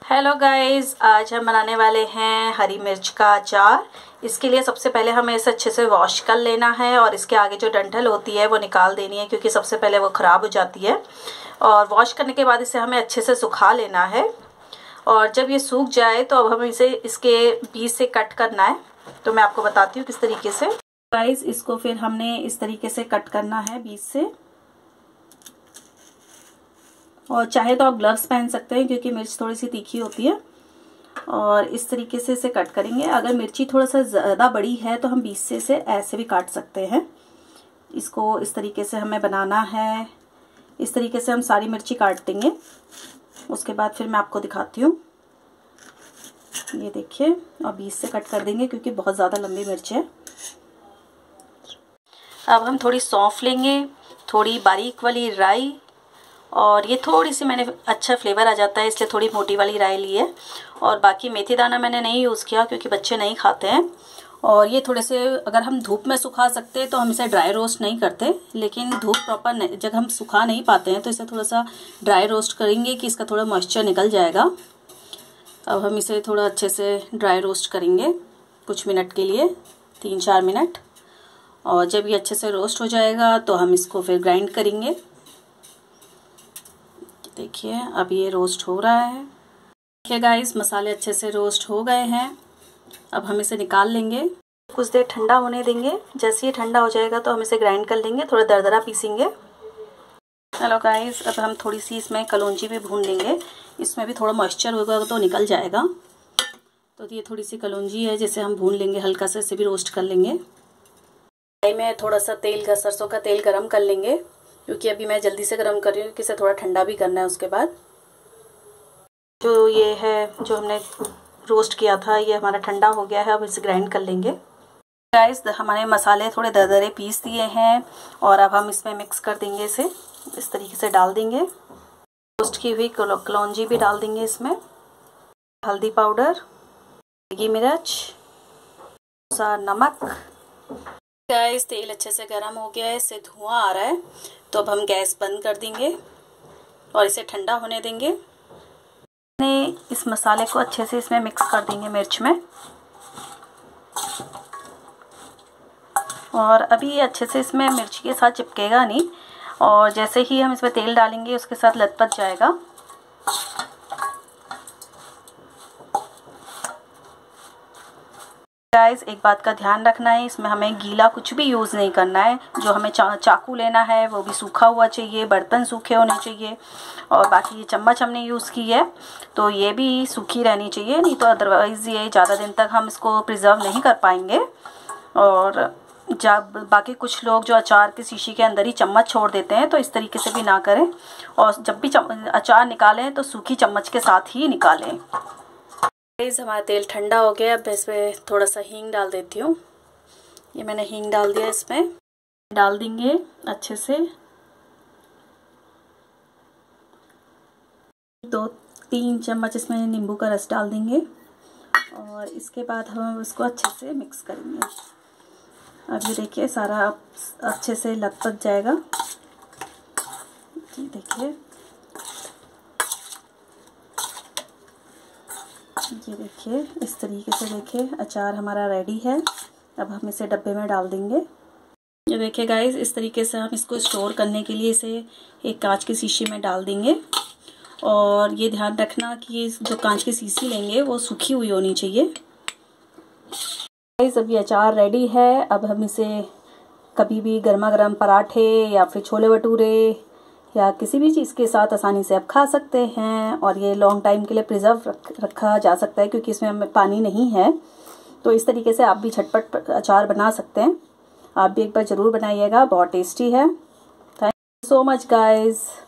Hello guys, आज हम बनाने वाले हैं हरी मिर्च का अचार। इसके लिए सबसे पहले हमें इसे अच्छे से वॉश कर लेना है और इसके आगे जो डंठल होती है वो निकाल देनी है, क्योंकि सबसे पहले वो ख़राब हो जाती है। और वॉश करने के बाद इसे हमें अच्छे से सुखा लेना है। और जब ये सूख जाए तो अब हमें इसे इसके बीच से कट करना है। तो मैं आपको बताती हूँ किस तरीके से। गाइस, इसको फिर हमने इस तरीके से कट करना है बीच से। और चाहे तो आप ग्लव्स पहन सकते हैं, क्योंकि मिर्च थोड़ी सी तीखी होती है। और इस तरीके से इसे कट करेंगे। अगर मिर्ची थोड़ा सा ज़्यादा बड़ी है तो हम बीच से इसे ऐसे भी काट सकते हैं। इसको इस तरीके से हमें बनाना है। इस तरीके से हम सारी मिर्ची काट देंगे। उसके बाद फिर मैं आपको दिखाती हूँ। ये देखिए, और बीच से कट कर देंगे क्योंकि बहुत ज़्यादा लंबी मिर्च है। अब हम थोड़ी सौंफ लेंगे, थोड़ी बारीक वाली राई, और ये थोड़ी सी मैंने अच्छा फ्लेवर आ जाता है इसलिए थोड़ी मोटी वाली राई ली है। और बाकी मेथी दाना मैंने नहीं यूज़ किया क्योंकि बच्चे नहीं खाते हैं। और ये थोड़े से अगर हम धूप में सुखा सकते हैं तो हम इसे ड्राई रोस्ट नहीं करते, लेकिन धूप प्रॉपर जब हम सुखा नहीं पाते हैं तो इसे थोड़ा सा ड्राई रोस्ट करेंगे कि इसका थोड़ा मॉइस्चर निकल जाएगा। अब हम इसे थोड़ा अच्छे से ड्राई रोस्ट करेंगे कुछ मिनट के लिए, 3-4 मिनट। और जब ये अच्छे से रोस्ट हो जाएगा तो हम इसको फिर ग्राइंड करेंगे। देखिए, अब ये रोस्ट हो रहा है। देखिए गाइस, मसाले अच्छे से रोस्ट हो गए हैं। अब हम इसे निकाल लेंगे, कुछ देर ठंडा होने देंगे। जैसे ही ठंडा हो जाएगा तो हम इसे ग्राइंड कर लेंगे, थोड़ा दरदरा पीसेंगे। हेलो गाइस, अब हम थोड़ी सी इसमें कलौंजी भी भून लेंगे। इसमें भी थोड़ा मॉइस्चर होगा तो निकल जाएगा। तो ये थोड़ी सी कलौंजी है जिसे हम भून लेंगे, हल्का सा इसे भी रोस्ट कर लेंगे। कढ़ाई में थोड़ा सा तेल का, सरसों का तेल गरम कर लेंगे, क्योंकि अभी मैं जल्दी से गर्म कर रही हूँ, इसे थोड़ा ठंडा भी करना है। उसके बाद जो ये है जो हमने रोस्ट किया था ये हमारा ठंडा हो गया है। अब इसे ग्राइंड कर लेंगे। गाइस, हमारे मसाले थोड़े दरदरे पीस दिए हैं और अब हम इसमें मिक्स कर देंगे। इसे इस तरीके से डाल देंगे। रोस्ट की हुई कलौंजी भी डाल देंगे इसमें, हल्दी पाउडर, देगी मिर्च, सा नमक। गाइस, तेल अच्छे से गर्म हो गया है, इससे धुआं आ रहा है। तो अब हम गैस बंद कर देंगे और इसे ठंडा होने देंगे। इस मसाले को अच्छे से इसमें मिक्स कर देंगे मिर्च में। और अभी ये अच्छे से इसमें मिर्च के साथ चिपकेगा नहीं, और जैसे ही हम इसमें तेल डालेंगे उसके साथ लथपथ जाएगा। गाइस, एक बात का ध्यान रखना है, इसमें हमें गीला कुछ भी यूज़ नहीं करना है। जो हमें चाकू लेना है वो भी सूखा हुआ चाहिए, बर्तन सूखे होने चाहिए। और बाकी ये चम्मच हमने यूज़ की है तो ये भी सूखी रहनी चाहिए, नहीं तो अदरवाइज़ ये ज़्यादा दिन तक हम इसको प्रिजर्व नहीं कर पाएंगे। और जब बाकी कुछ लोग जो अचार के शीशी के अंदर ही चम्मच छोड़ देते हैं, तो इस तरीके से भी ना करें। और जब भी अचार निकालें तो सूखी चम्मच के साथ ही निकालें। हमारा तेल ठंडा हो गया। अब इसमें थोड़ा सा हींग डाल देती हूँ। ये मैंने हींग डाल दिया, इसमें डाल देंगे अच्छे से। 2-3 चम्मच इसमें नींबू का रस डाल देंगे और इसके बाद हम उसको अच्छे से मिक्स करेंगे। अब ये देखिए, सारा अच्छे से लथपथ जाएगा। देखिए, ये देखिए, इस तरीके से देखिए अचार हमारा रेडी है। अब हम इसे डब्बे में डाल देंगे। ये देखिए गाइस, इस तरीके से हम इसको स्टोर करने के लिए इसे एक कांच की शीशी में डाल देंगे। और ये ध्यान रखना कि जो कांच की शीशी लेंगे वो सूखी हुई होनी चाहिए। गाइस, अब ये अचार रेडी है। अब हम इसे कभी भी गर्मा गर्म पराठे या फिर छोले भटूरे या किसी भी चीज़ के साथ आसानी से आप खा सकते हैं। और ये लॉन्ग टाइम के लिए प्रिजर्व रखा जा सकता है, क्योंकि इसमें पानी नहीं है। तो इस तरीके से आप भी झटपट अचार बना सकते हैं। आप भी एक बार ज़रूर बनाइएगा, बहुत टेस्टी है। Thank you so much guys.